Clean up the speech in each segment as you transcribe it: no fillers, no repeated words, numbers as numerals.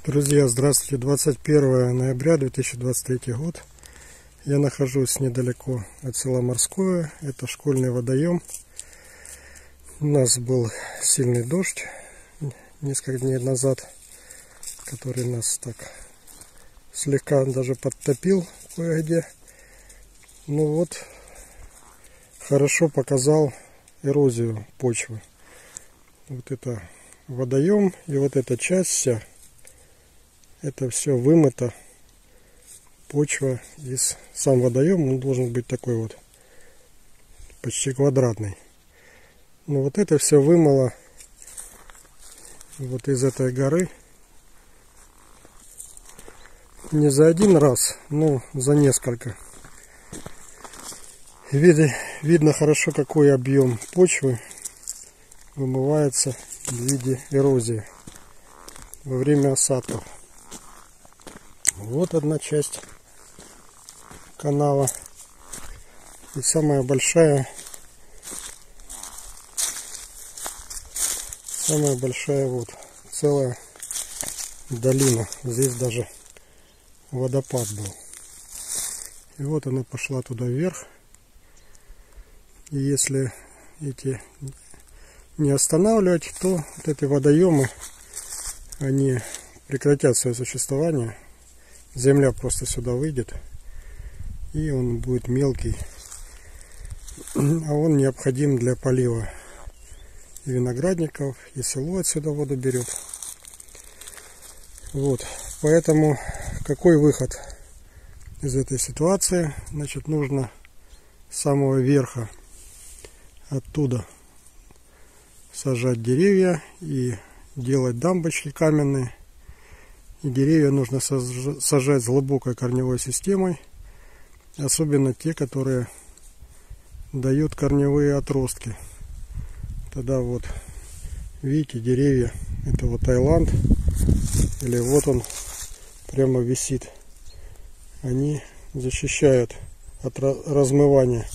Друзья, здравствуйте! 21 ноября 2023 год. Я нахожусь недалеко от села Морское. Это школьный водоем. У нас был сильный дождь несколько дней назад, который нас так слегка даже подтопил кое-где. Ну вот, хорошо показал эрозию почвы. Вот это водоем, и вот эта часть вся, это все вымыто, почва, и сам водоем, он должен быть такой вот, почти квадратный. Но вот это все вымыло вот из этой горы не за один раз, но за несколько. Видно хорошо, какой объем почвы вымывается в виде эрозии во время осадков. Вот одна часть канала. И самая большая вот целая долина. Здесь даже водопад был. И вот она пошла туда вверх. И если эти не останавливать, то вот эти водоемы, они прекратят свое существование. Земля просто сюда выйдет, и он будет мелкий, а он необходим для полива и виноградников, и село отсюда воду берет. Вот, поэтому какой выход из этой ситуации? Значит, нужно с самого верха оттуда сажать деревья и делать дамбочки каменные. И деревья нужно сажать с глубокой корневой системой, особенно те, которые дают корневые отростки. Тогда вот, видите, деревья, это вот Таиланд, или вот он прямо висит, они защищают от размывания.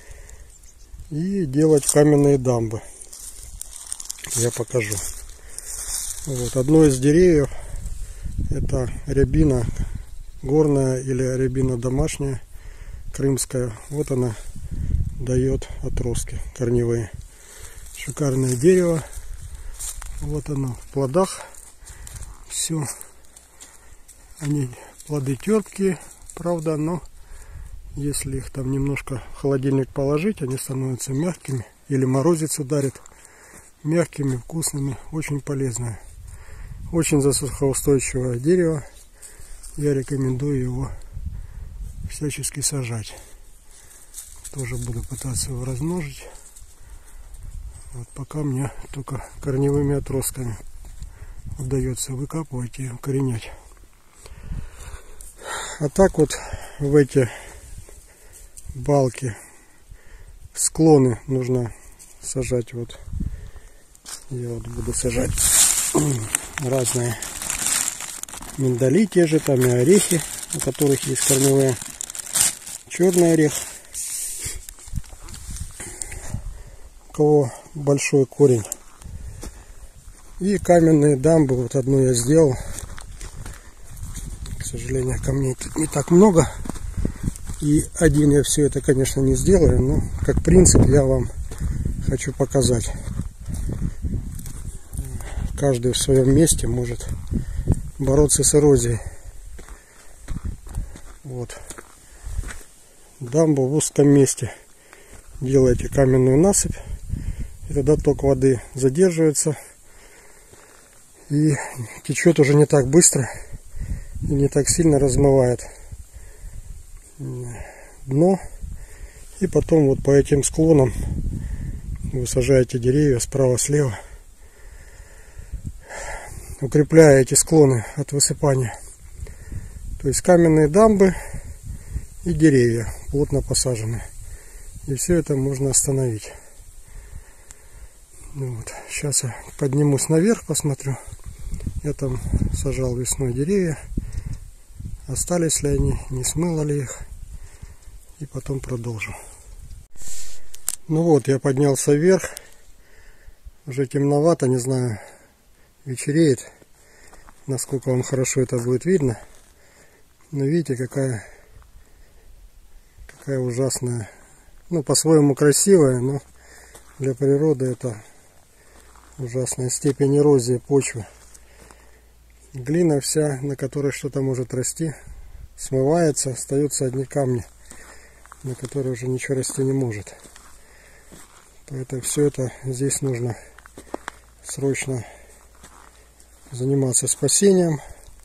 И делать каменные дамбы. Я покажу. Вот одно из деревьев, это рябина горная или рябина домашняя, крымская. Вот она дает отростки корневые. Шикарное дерево. Вот оно в плодах. Все. Они плоды терпкие, правда, но если их там немножко в холодильник положить, они становятся мягкими. Или морозец ударит. Мягкими, вкусными, очень полезное. Очень засухоустойчивое дерево. Я рекомендую его всячески сажать. Тоже буду пытаться его размножить. Вот пока мне только корневыми отростками удается выкапывать и укоренять. А так вот в эти балки, склоны нужно сажать. Вот я вот буду сажать разные миндали, те же там и орехи, у которых есть корневые. Черный орех, у кого большой корень. И каменные дамбы, вот одну я сделал. К сожалению, камней тут не так много. И один я все это, конечно, не сделаю, но как принцип я вам хочу показать. Каждый в своем месте может бороться с эрозией. Вот. Дамбу в узком месте. Делаете каменную насыпь. И тогда ток воды задерживается. И течет уже не так быстро. И не так сильно размывает дно. И потом вот по этим склонам вы сажаете деревья справа-слева, укрепляя эти склоны от высыпания. То есть каменные дамбы и деревья плотно посажены. И все это можно остановить. Ну вот. Сейчас я поднимусь наверх, посмотрю. Я там сажал весной деревья. Остались ли они, не смыло ли их. И потом продолжу. Ну вот, я поднялся вверх. Уже темновато, не знаю, вечереет. насколько вам хорошо это будет видно. Но видите, какая ужасная, ну, по-своему красивая, но для природы это ужасная степень эрозии почвы. Глина вся, на которой что-то может расти, смывается, остаются одни камни, на которые уже ничего расти не может. Поэтому все это здесь нужно срочно заниматься спасением.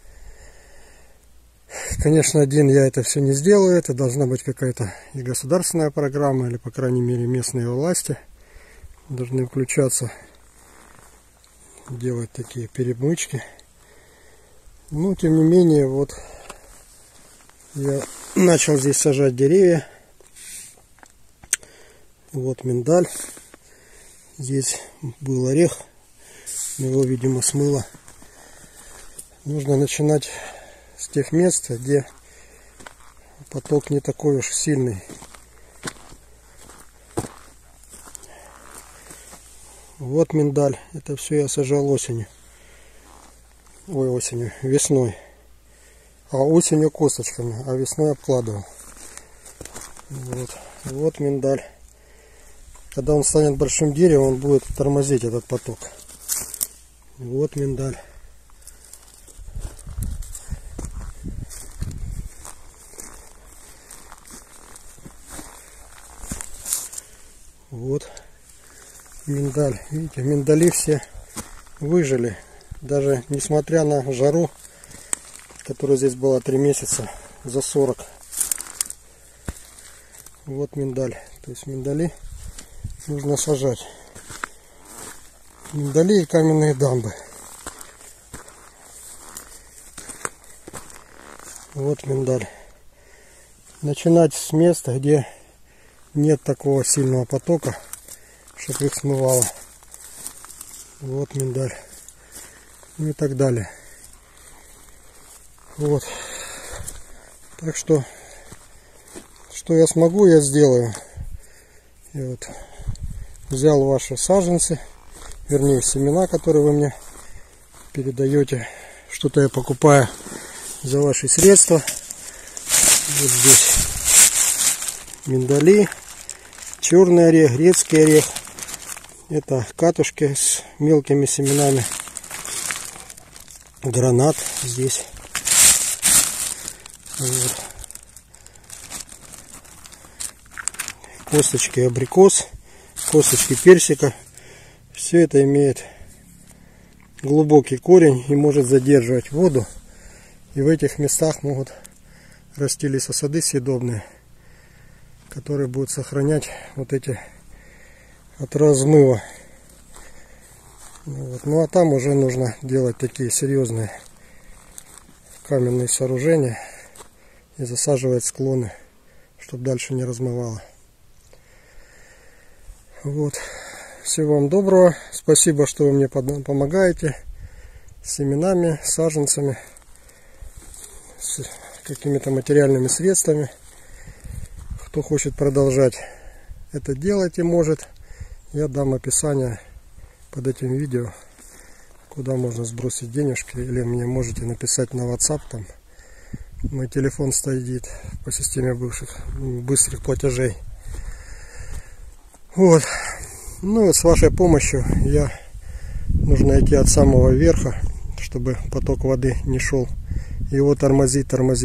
Конечно, один я это все не сделаю, это должна быть какая-то и государственная программа, или, по крайней мере, местные власти должны включаться, делать такие перемычки. Но, тем не менее, вот я начал здесь сажать деревья. Вот миндаль. Здесь был орех, его, видимо, смыло. Нужно начинать с тех мест, где поток не такой уж сильный. Вот миндаль. Это все я сажал осенью. Ой, осенью, весной. А осенью косточками, а весной обкладывал. Вот миндаль. Когда он станет большим деревом, он будет тормозить этот поток. Вот миндаль. Вот миндаль. Видите, миндали все выжили. Даже несмотря на жару, которая здесь была 3 месяца, за 40. Вот миндаль. То есть миндали нужно сажать. Миндали и каменные дамбы. Вот миндаль. Начинать с места, где нет такого сильного потока, чтобы их смывало. Вот миндаль. Ну и так далее. Вот. Так что я смогу, я сделаю. Я вот взял ваши саженцы, вернее семена, которые вы мне передаете. Что-то я покупаю за ваши средства. Вот здесь миндали, черный орех, грецкий орех. Это катушки с мелкими семенами. Гранат здесь. Вот. Косточки абрикос, косточки персика. Все это имеет глубокий корень и может задерживать воду. И в этих местах могут расти лесосады съедобные, которые будут сохранять вот эти от размыва. Вот. Ну а там уже нужно делать такие серьезные каменные сооружения и засаживать склоны, чтобы дальше не размывало. Вот. Всего вам доброго. Спасибо, что вы мне помогаете с семенами, саженцами, с какими-то материальными средствами. Кто хочет продолжать это делать и может, я дам описание под этим видео, куда можно сбросить денежки, или мне можете написать на WhatsApp, там мой телефон стоит по системе быстрых платежей. Вот. Ну, с вашей помощью нужно идти от самого верха, чтобы поток воды не шел. Его тормозить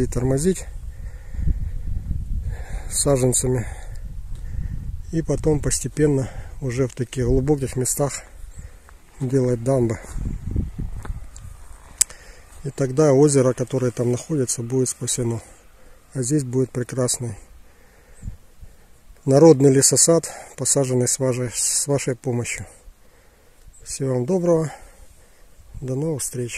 саженцами. И потом постепенно уже в таких глубоких местах делать дамбы. И тогда озеро, которое там находится, будет спасено. А здесь будет прекрасный народный лесосад, посаженный с вашей помощью. Всего вам доброго. До новых встреч.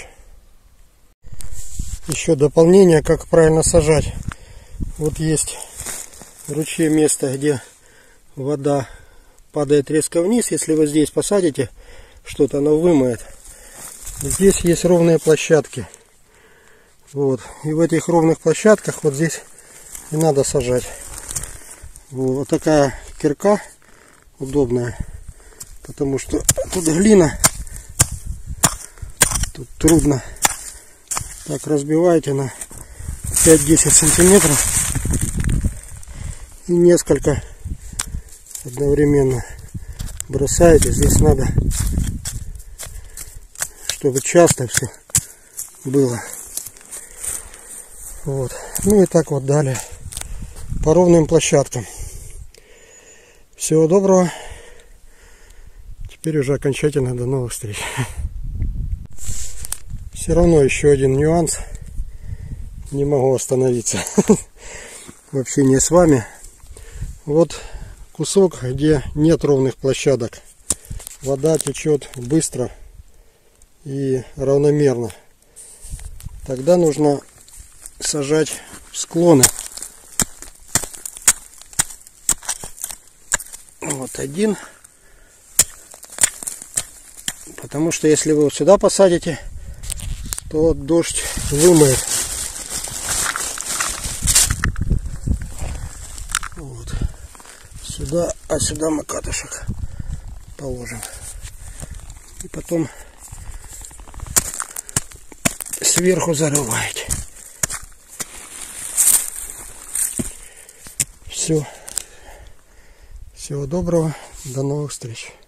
Еще дополнение, как правильно сажать. Вот есть в ручье место, где вода падает резко вниз. Если вы здесь посадите что-то, оно вымоет. Здесь есть ровные площадки. Вот. И в этих ровных площадках вот здесь и надо сажать. Вот такая кирка удобная, потому что тут глина, тут трудно Так, разбиваете на 5-10 сантиметров и несколько одновременно бросаете. Здесь надо, чтобы часто все было. Вот. Ну и так вот далее по ровным площадкам. Всего доброго. Теперь уже окончательно до новых встреч. Все равно еще один нюанс. Не могу остановиться в общении с вами. Вот кусок, где нет ровных площадок. Вода течет быстро и равномерно. Тогда нужно сажать в склоны. Вот один. Потому что если вы вот сюда посадите, то дождь вымоет. Вот. Сюда, а сюда мы катышек положим. И потом сверху зарываете. Все. Всего доброго. До новых встреч.